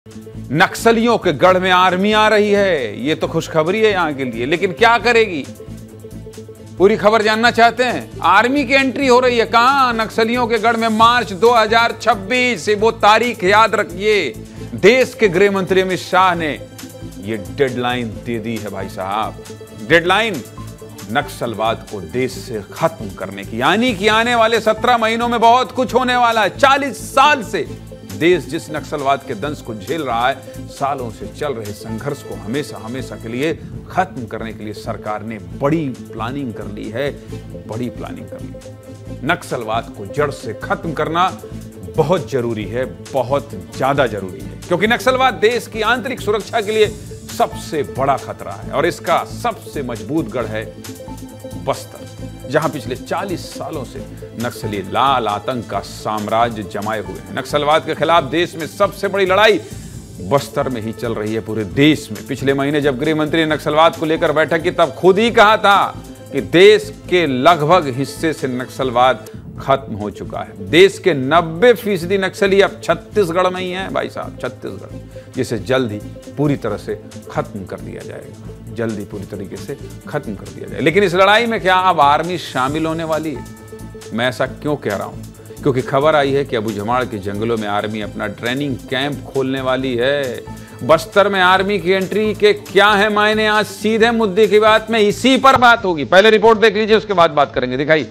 नक्सलियों के गढ़ में आर्मी आ रही है, ये तो खुशखबरी है यहां के लिए, लेकिन क्या करेगी? पूरी खबर जानना चाहते हैं? आर्मी की एंट्री हो रही है कहां? नक्सलियों के गढ़ में। मार्च 2026, वो तारीख याद रखिए। देश के गृह मंत्री अमित शाह ने ये डेडलाइन दे दी है भाई साहब। डेडलाइन नक्सलवाद को देश से खत्म करने की, यानी कि आने वाले 17 महीनों में बहुत कुछ होने वाला है। 40 साल से देश जिस नक्सलवाद के दंश को झेल रहा है, सालों से चल रहे संघर्ष को हमेशा हमेशा के लिए खत्म करने के लिए सरकार ने बड़ी प्लानिंग कर ली है। बड़ी प्लानिंग कर ली है। नक्सलवाद को जड़ से खत्म करना बहुत जरूरी है, बहुत ज्यादा जरूरी है, क्योंकि नक्सलवाद देश की आंतरिक सुरक्षा के लिए सबसे बड़ा खतरा है और इसका सबसे मजबूत गढ़ है बस्तर, जहां पिछले 40 सालों से नक्सली लाल आतंक का साम्राज्य जमाए हुए हैं। नक्सलवाद के खिलाफ देश में सबसे बड़ी लड़ाई बस्तर में ही चल रही है पूरे देश में। पिछले महीने जब गृह मंत्री ने नक्सलवाद को लेकर बैठक की, तब खुद ही कहा था कि देश के लगभग हिस्से से नक्सलवाद खत्म हो चुका है। देश के 90% नक्सली अब छत्तीसगढ़ में ही हैं भाई साहब, छत्तीसगढ़, जिसे जल्द ही पूरी तरह से खत्म कर दिया जाएगा। जल्दी पूरी तरीके से खत्म कर दिया जाए। लेकिन इस लड़ाई में क्या अब आर्मी शामिल होने वाली है? मैं ऐसा क्यों कह रहा हूं? क्योंकि खबर आई है कि अबूझमाड़ के जंगलों में आर्मी अपना ट्रेनिंग कैंप खोलने वाली है। बस्तर में आर्मी की एंट्री के क्या है मायने? आज सीधे मुद्दे की बात में इसी पर बात होगी। पहले रिपोर्ट देख लीजिए, उसके बाद बात करेंगे। दिखाई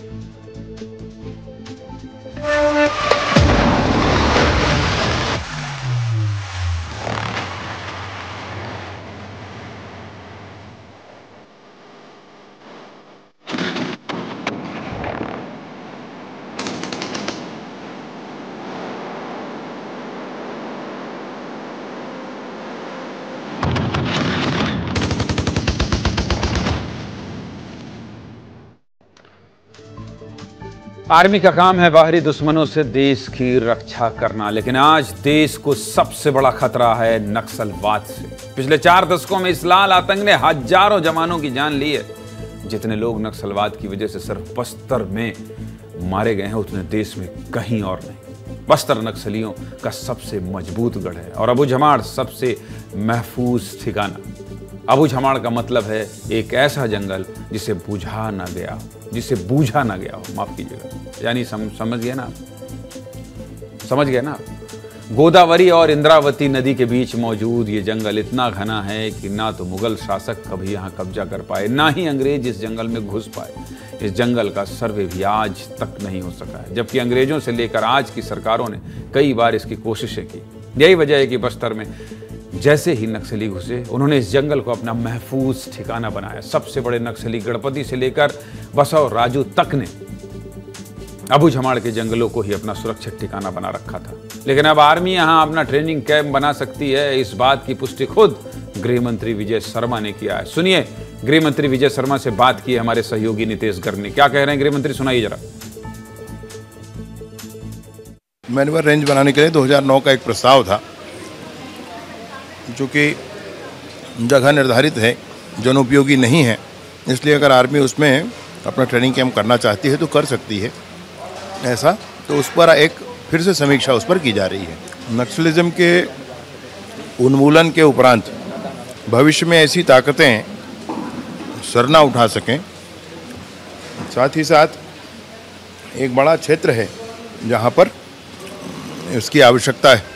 आर्मी का काम है बाहरी दुश्मनों से देश की रक्षा करना, लेकिन आज देश को सबसे बड़ा खतरा है नक्सलवाद से। पिछले 4 दशकों में इस लाल आतंक ने हजारों जवानों की जान ली है। जितने लोग नक्सलवाद की वजह से सिर्फ बस्तर में मारे गए हैं, उतने देश में कहीं और नहीं। बस्तर नक्सलियों का सबसे मजबूत गढ़ है और अबूझमाड़ सबसे महफूज ठिकाना। अबूझमाड़ का मतलब है एक ऐसा जंगल जिसे बूझा ना गया हो, माफ कीजिएगा, यानी समझ गए ना आप? गोदावरी और इंद्रावती नदी के बीच मौजूद ये जंगल इतना घना है कि ना तो मुगल शासक कभी यहाँ कब्जा कर पाए, ना ही अंग्रेज इस जंगल में घुस पाए। इस जंगल का सर्वे भी आज तक नहीं हो सका है, जबकि अंग्रेजों से लेकर आज की सरकारों ने कई बार इसकी कोशिशें की। यही वजह है कि बस्तर में जैसे ही नक्सली घुसे, उन्होंने इस जंगल को अपना महफूज ठिकाना बनाया। सबसे बड़े नक्सली गणपति से लेकर बसव राजू तक ने अबूझमाड़ के जंगलों को ही अपना सुरक्षित ठिकाना बना रखा था। लेकिन अब आर्मी यहां अपना ट्रेनिंग कैंप बना सकती है, इस बात की पुष्टि खुद गृह मंत्री विजय शर्मा ने किया है। सुनिए, गृह मंत्री विजय शर्मा से बात की हमारे सहयोगी नितेश गर्ग ने। क्या कह रहे हैं गृह मंत्री, सुनाइए जरा। मैनुअल रेंज बनाने के लिए 2009 का एक प्रस्ताव था, जो कि जगह निर्धारित है, जनोपयोगी नहीं है, इसलिए अगर आर्मी उसमें अपना ट्रेनिंग कैंप करना चाहती है तो कर सकती है ऐसा। तो उस पर एक फिर से समीक्षा उस पर की जा रही है। नक्सलिज्म के उन्मूलन के उपरांत भविष्य में ऐसी ताकतें सर ना उठा सकें, साथ ही साथ एक बड़ा क्षेत्र है जहाँ पर इसकी आवश्यकता है।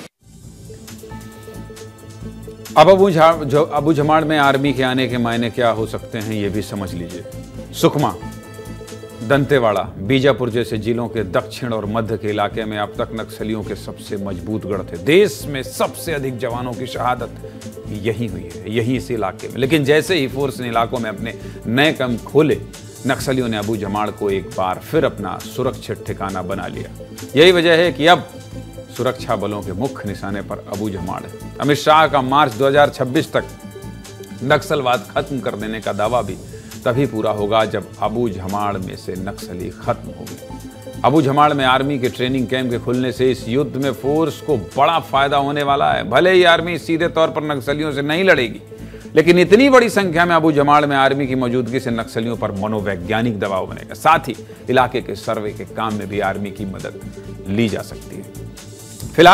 अब अबूझमाड़ में आर्मी के आने के मायने क्या हो सकते हैं, ये भी समझ लीजिए। सुकमा, दंतेवाड़ा, बीजापुर जैसे जिलों के दक्षिण और मध्य के इलाके में अब तक नक्सलियों के सबसे मजबूत गढ़ थे। देश में सबसे अधिक जवानों की शहादत यहीं हुई है, यहीं इस इलाके में। लेकिन जैसे ही फोर्स ने इलाकों में अपने नए कैंप खोले, नक्सलियों ने अबूझमाड़ को एक बार फिर अपना सुरक्षित ठिकाना बना लिया। यही वजह है कि अब सुरक्षा बलों के मुख्य निशाने पर अबूझमाड़ है। अमित शाह का मार्च 2026 तक नक्सलवाद खत्म कर देने का दावा भी तभी पूरा होगा जब अबूझमाड़ में से नक्सली खत्म होंगे। अबूझमाड़ में आर्मी के ट्रेनिंग कैंप के खुलने से इस युद्ध में फोर्स को बड़ा फायदा होने वाला है। भले ही आर्मी सीधे तौर पर नक्सलियों से नहीं लड़ेगी, लेकिन इतनी बड़ी संख्या में अबूझमाड़ में आर्मी की मौजूदगी से नक्सलियों पर मनोवैज्ञानिक दबाव बनेगा। साथ ही इलाके के सर्वे के काम में भी आर्मी की मदद ली जा सकती है। फिलहाल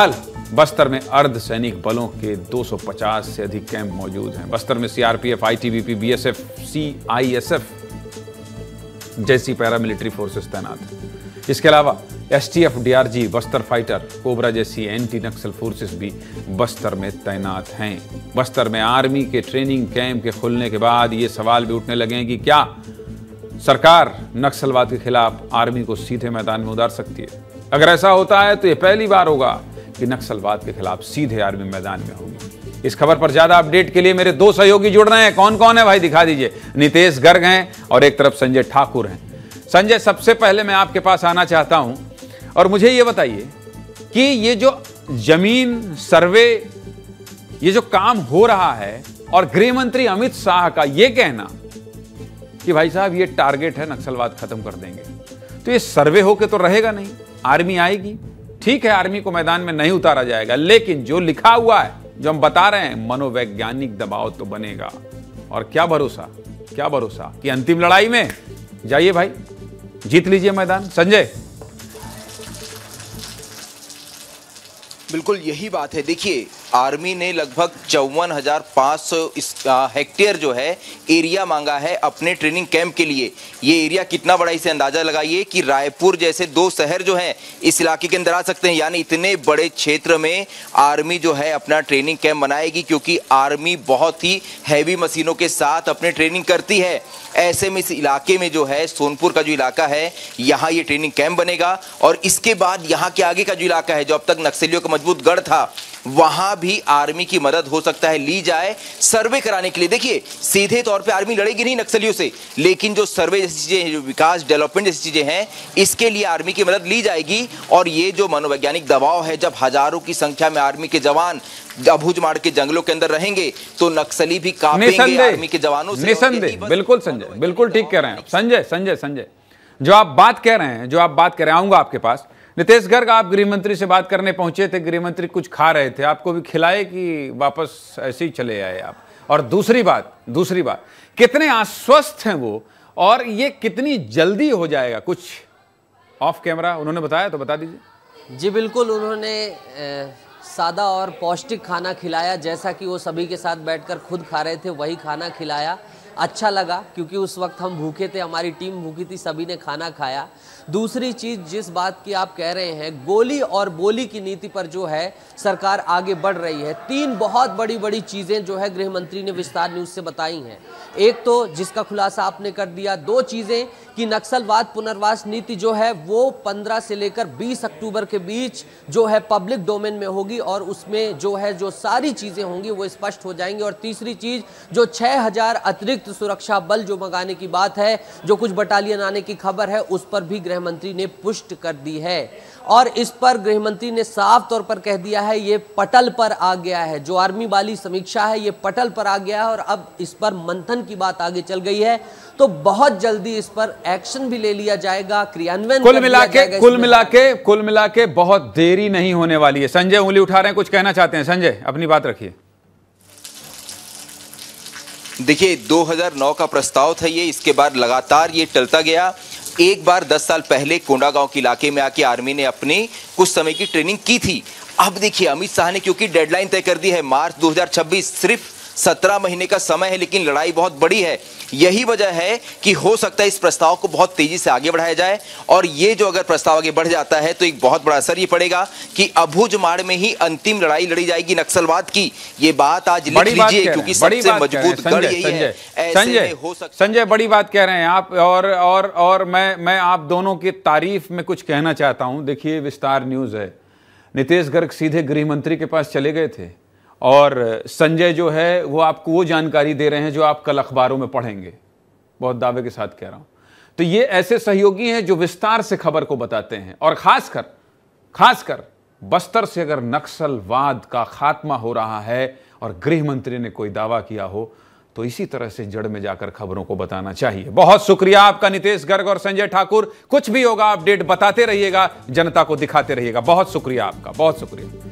बस्तर में अर्धसैनिक बलों के 250 से अधिक कैंप मौजूद हैं। बस्तर में सीआरपीएफ, आईटीबीपी, बीएसएफ, सीआईएसएफ जैसी पैरामिलिट्री फोर्सेस तैनात हैं। इसके अलावा STF, DRG, Bastar fighter, Cobra जैसी एंटी नक्सल फोर्सेस भी बस्तर में तैनात हैं। बस्तर में आर्मी के ट्रेनिंग कैंप के खुलने के बाद ये सवाल भी उठने लगे हैं कि क्या सरकार नक्सलवाद के खिलाफ आर्मी को सीधे मैदान में उतार सकती है। अगर ऐसा होता है तो यह पहली बार होगा कि नक्सलवाद के खिलाफ सीधे आर्मी मैदान में होगी। इस खबर पर ज्यादा अपडेट के लिए मेरे दो सहयोगी जुड़ रहे हैं। कौन कौन है भाई, दिखा दीजिए। नितेश गर्ग हैं और एक तरफ संजय ठाकुर हैं। संजय, सबसे पहले मैं आपके पास आना चाहता हूं और मुझे यह बताइए कि ये जो जमीन सर्वे, ये जो काम हो रहा है और गृह मंत्री अमित शाह का यह कहना कि भाई साहब ये टारगेट है, नक्सलवाद खत्म कर देंगे, तो ये सर्वे होके तो रहेगा नहीं, आर्मी आएगी। ठीक है, आर्मी को मैदान में नहीं उतारा जाएगा, लेकिन जो लिखा हुआ है, जो हम बता रहे हैं, मनोवैज्ञानिक दबाव तो बनेगा। और क्या भरोसा कि अंतिम लड़ाई में जाइए भाई, जीत लीजिए मैदान। संजय। बिल्कुल यही बात है। देखिए, आर्मी ने लगभग 54,500 हेक्टेयर जो है एरिया मांगा है अपने ट्रेनिंग कैंप के लिए। ये एरिया कितना बड़ा, इसे अंदाजा लगाइए कि रायपुर जैसे 2 शहर जो हैं इस इलाके के अंदर आ सकते हैं। यानी इतने बड़े क्षेत्र में आर्मी जो है अपना ट्रेनिंग कैंप बनाएगी, क्योंकि आर्मी बहुत ही हैवी मशीनों के साथ अपने ट्रेनिंग करती है। ऐसे में इस इलाके में जो है, सोनपुर का जो इलाका है, यहाँ ये ट्रेनिंग कैंप बनेगा। और इसके बाद यहाँ के आगे का जो इलाका है, जो अब तक नक्सलियों का मजबूत गढ़ था, वहां भी आर्मी की मदद हो सकता है ली जाए सर्वे कराने के लिए। देखिए, सीधे तौर पे आर्मी लड़ेगी नहीं नक्सलियों से, लेकिन जो सर्वे जैसी चीजें हैं, जो विकास डेवलपमेंट जैसी चीजें हैं, इसके लिए आर्मी की मदद ली जाएगी। और ये जो मनोवैज्ञानिक दबाव है, जब हजारों की संख्या में आर्मी के जवान अबूझमाड़ के जंगलों के अंदर रहेंगे तो नक्सली भी कांपेंगे आर्मी के जवानों से। निसंदेह, बिल्कुल संजय, बिल्कुल ठीक कह रहे हैं संजय, जो आप बात कह रहे हैं, आऊंगा आपके पास। नितेश गर्ग, आप गृह मंत्री से बात करने पहुंचे थे, गृह मंत्री कुछ खा रहे थे, आपको भी खिलाए कि वापस ऐसे ही चले आए आप? और दूसरी बात, कितने आश्वस्त हैं वो, और ये कितनी जल्दी हो जाएगा? कुछ ऑफ कैमरा उन्होंने बताया तो बता दीजिए। जी बिल्कुल, उन्होंने सादा और पौष्टिक खाना खिलाया, जैसा कि वो सभी के साथ बैठकर खुद खा रहे थे, वही खाना खिलाया। अच्छा लगा, क्योंकि उस वक्त हम भूखे थे, हमारी टीम भूखी थी, सभी ने खाना खाया। दूसरी चीज़, जिस बात की आप कह रहे हैं, गोली और बोली की नीति पर जो है सरकार आगे बढ़ रही है। 3 बहुत बड़ी चीज़ें जो है गृह मंत्री ने विस्तार न्यूज़ से बताई हैं। एक तो जिसका खुलासा आपने कर दिया, 2 चीज़ें कि नक्सलवाद पुनर्वास नीति जो है वो 15 से लेकर 20 अक्टूबर के बीच जो है पब्लिक डोमेन में होगी, और उसमें जो है जो सारी चीज़ें होंगी वो स्पष्ट हो जाएंगी। और तीसरी चीज़, जो 6000 अतिरिक्त सुरक्षा बल जो मंगाने की बात है, जो कुछ बटालियन आने की खबर है, उस पर भी गृह मंत्री ने पुष्टि कर दी है। और इस पर गृह मंत्री ने साफ तौर पर कह दिया है, ये पटल पर आ गया है। जो आर्मी वाली समीक्षा है, ये पटल पर आ गया है, और अब इस पर मंथन की बात आगे चल गई है। तो बहुत जल्दी इस पर एक्शन भी ले लिया जाएगा, क्रियान्वयन कुल मिला के बहुत देरी नहीं होने वाली है। संजय उंगली उठा रहे हैं, कुछ कहना चाहते हैं? संजय, अपनी बात रखिए। देखिए, 2009 का प्रस्ताव था ये, इसके बाद लगातार ये टलता गया। एक बार 10 साल पहले कोंडागांव के इलाके में आके आर्मी ने अपनी कुछ समय की ट्रेनिंग की थी। अब देखिए, अमित शाह ने क्योंकि डेडलाइन तय कर दी है मार्च 2026, सिर्फ 17 महीने का समय है, लेकिन लड़ाई बहुत बड़ी है। यही वजह है कि हो सकता है इस प्रस्ताव को बहुत तेजी से आगे बढ़ाया जाए। और ये जो अगर प्रस्ताव आगे बढ़ जाता है तो एक बहुत बड़ा असर ये पड़ेगा कि अबूझमाड़ में ही अंतिम लड़ाई लड़ी जाएगी नक्सलवाद की। ये बात आज लिख लीजिए, क्योंकि सबसे मजबूत गढ़ यही है। संजय, बड़ी बात कह रहे हैं आप, और मैं आप दोनों की तारीफ में कुछ कहना चाहता हूं। देखिए, विस्तार न्यूज है, नितेश गर्ग सीधे गृह मंत्री के पास चले गए थे, और संजय जो है वो आपको वो जानकारी दे रहे हैं जो आप कल अखबारों में पढ़ेंगे। बहुत दावे के साथ कह रहा हूं। तो ये ऐसे सहयोगी हैं जो विस्तार से खबर को बताते हैं, और खासकर बस्तर से अगर नक्सलवाद का खात्मा हो रहा है और गृह मंत्री ने कोई दावा किया हो, तो इसी तरह से जड़ में जाकर खबरों को बताना चाहिए। बहुत शुक्रिया आपका नितेश गर्ग और संजय ठाकुर। कुछ भी होगा अपडेट बताते रहिएगा, जनता को दिखाते रहिएगा। बहुत शुक्रिया आपका, बहुत शुक्रिया।